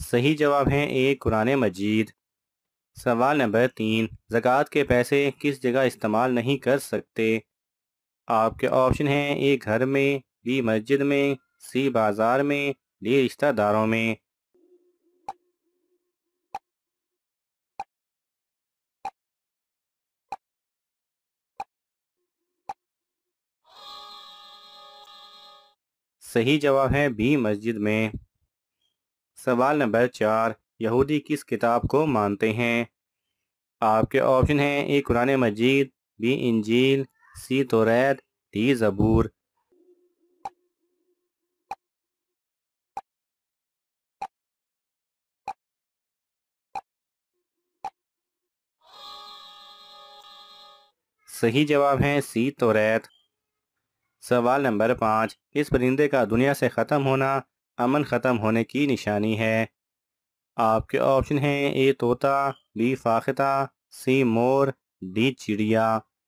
صحیح جواب ہے اے قرآن مجید۔ سوال نمبر 3، زکوٰۃ کے پیسے کس جگہ استعمال نہیں کر سکتے؟ آپ کے آپشن ہیں: اے گھر میں، بی مسجد میں، سی بازار میں، ڈی رشتہ داروں میں۔ صحیح جواب ہے بی مسجد میں۔ سوال نمبر 4، یہودی کس کتاب کو مانتے ہیں؟ آپ کے آپشن ہیں: اے قرآن مجید، بی انجیل، سی توریت، ڈی زبور۔ صحیح جواب ہے سی توریت۔ سوال نمبر 5، اس پرندے کا دنیا سے ختم ہونا امن ختم ہونے کی نشانی ہے۔ آپ کے آپشن ہیں: اے طوطا، بی فاختہ، سی مور، ڈی چڑیا۔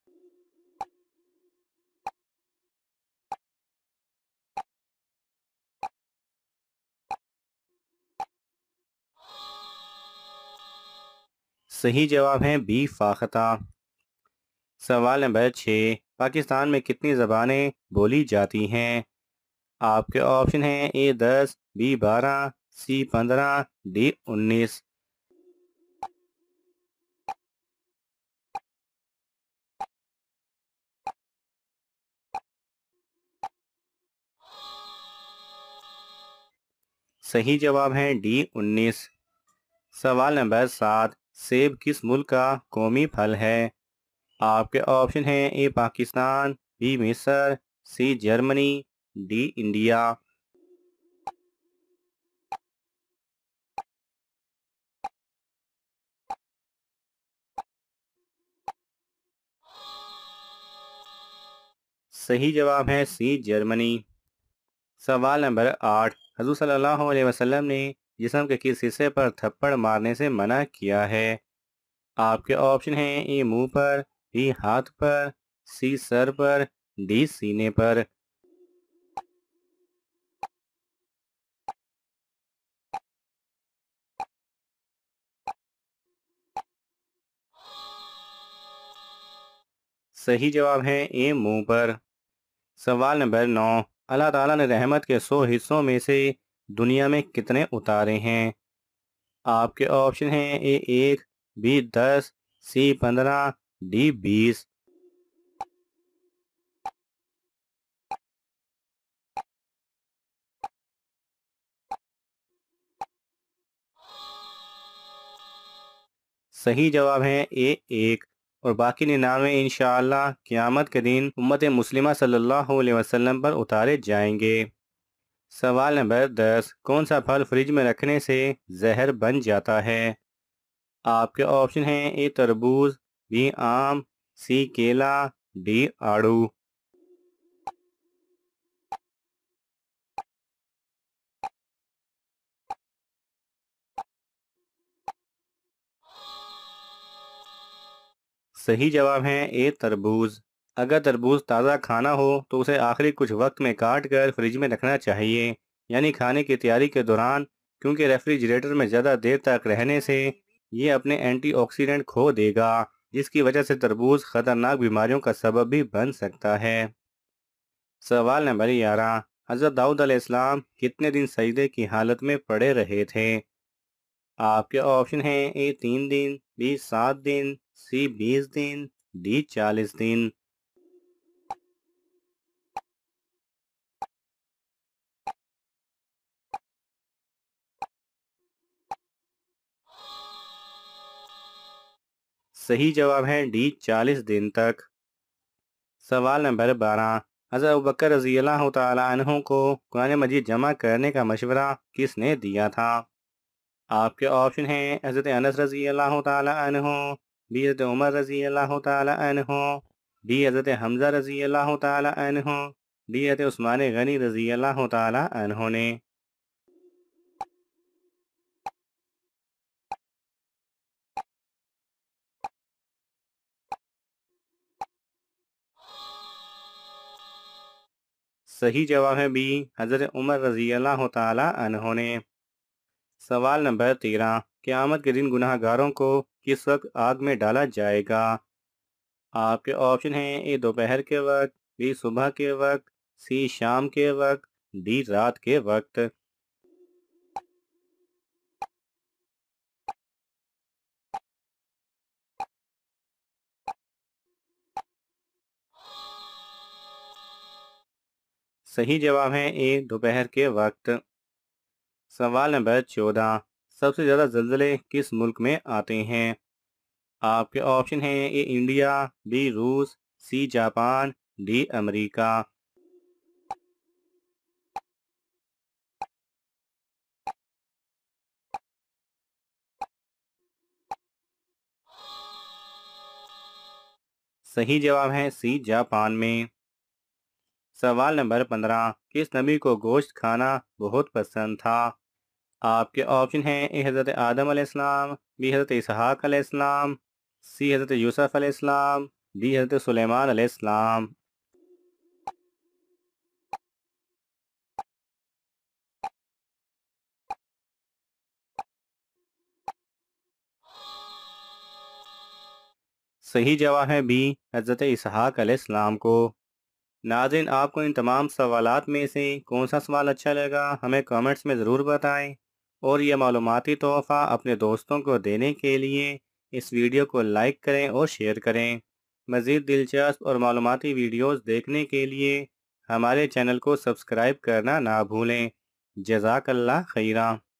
صحیح جواب ہے بی فاختہ۔ سوال نمبر 6، پاکستان میں کتنی زبانیں بولی جاتی ہیں؟ آپ کے آپشن ہیں: اے 10، بی 12، سی 15، ڈی 19۔ صحیح جواب ہے ڈی 19۔ سوال نمبر 7، سیب کس ملک کا قومی پھل ہے؟ آپ کے آپشن ہیں: اے پاکستان، بی مصر، سی جرمنی، ڈی انڈیا۔ صحیح جواب ہے سی جرمنی۔ سوال نمبر 8، حضور صلی اللہ علیہ وسلم نے جسم کے کس حصے پر تھپڑ مارنے سے منع کیا ہے؟ آپ کے آپشن ہیں: اے منہ پر، بی ہاتھ پر، سی سر پر، ڈی سینے پر۔ صحیح جواب ہے اے منہ پر۔ سوال نمبر 9، اللہ تعالیٰ نے رحمت کے 100 حصوں میں سے دنیا میں کتنے اتارے ہیں؟ آپ کے آپشن ہیں: اے 1، بی 10، سی 15، ڈی 20۔ صحیح جواب ہے اے 1، اور باقی 99 انشاءاللہ قیامت کے دن امت مسلمہ صلی اللہ علیہ وسلم پر اتارے جائیں گے۔ سوال نمبر 10، کون سا پھل فریج میں رکھنے سے زہر بن جاتا ہے؟ آپ کے آپشن ہیں: اے تربوز، بی آم، سی کیلا، ڈی آڑو۔ صحیح جواب ہے اے تربوز۔ اگر تربوز تازہ کھانا ہو تو اسے آخری کچھ وقت میں کاٹ کر فریج میں رکھنا چاہیے، یعنی کھانے کی تیاری کے دوران، کیونکہ ریفریجریٹر میں زیادہ دیر تک رہنے سے یہ اپنے اینٹی آکسیڈنٹ کھو دے گا، جس کی وجہ سے تربوز خطرناک بیماریوں کا سبب بھی بن سکتا ہے۔ سوال نمبر 11، حضرت داؤد علیہ السلام کتنے دن سجدے کی حالت میں پڑے رہے تھے؟ آپ کے آپشن ہیں: اے 3 دن، be 7 then, C 20 then, D 40 دن۔ صحیح جواب ہے ڈی 40 دن تک۔ سوال نمبر 12، حضرت ابوبکر رضی اللہ تعالیٰ عنہ کو قرآن مجید جمع کرنے کا مشورہ کس نے دیا تھا؟ آپ کے آپشن ہیں: حضرت انس رضی اللہ تعالیٰ عنہ، بی حضرت عمر رضی اللہ تعالیٰ عنہ، ڈی حضرت حمزہ رضی اللہ تعالیٰ عنہ، ڈی حضرت عثمان غنی رضی اللہ تعالیٰ عنہ نے۔ صحیح جواب ہے بی حضرت عمر رضی اللہ تعالیٰ عنہ نے۔ سوال نمبر 13، قیامت کے دن گناہ گاروں کو کس وقت آگ میں ڈالا جائے گا؟ آپ کے آپشن ہیں: اے دوپہر کے وقت، بی صبح کے وقت، سی شام کے وقت، ڈی رات کے وقت۔ صحیح جواب ہے اے دوپہر کے وقت۔ سوال نمبر 14، سب سے زیادہ زلزلے کس ملک میں آتے ہیں؟ آپ کے آپشن ہیں: اے انڈیا، بی روس، سی جاپان، ڈی امریکہ۔ صحیح جواب ہے سی جاپان میں۔ سوال نمبر 15، کس نبی کو گوشت کھانا بہت پسند تھا؟ آپ کے آپشن ہیں: اے حضرت آدم علیہ السلام، بی حضرت اسحاق علیہ السلام، سی حضرت یوسف علیہ السلام، ڈی حضرت سلیمان علیہ السلام۔ صحیح جواب ہے بی حضرت اسحاق علیہ السلام کو۔ ناظرین، آپ کو ان تمام سوالات میں سے کون سا سوال اچھا لگا ہمیں کامنٹس میں ضرور بتائیں، اور یہ معلوماتی تحفہ اپنے دوستوں کو دینے کے لیے اس ویڈیو کو لائک کریں اور شیئر کریں۔ مزید دلچسپ اور معلوماتی ویڈیوز دیکھنے کے لیے ہمارے چینل کو سبسکرائب کرنا نہ بھولیں۔ جزاک اللہ خیرہ۔